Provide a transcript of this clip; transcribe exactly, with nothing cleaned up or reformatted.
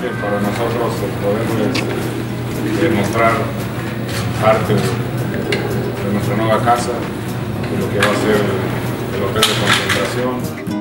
para nosotros el poderles eh, mostrar parte de, de nuestra nueva casa, de lo que va a ser el hotel de concentración.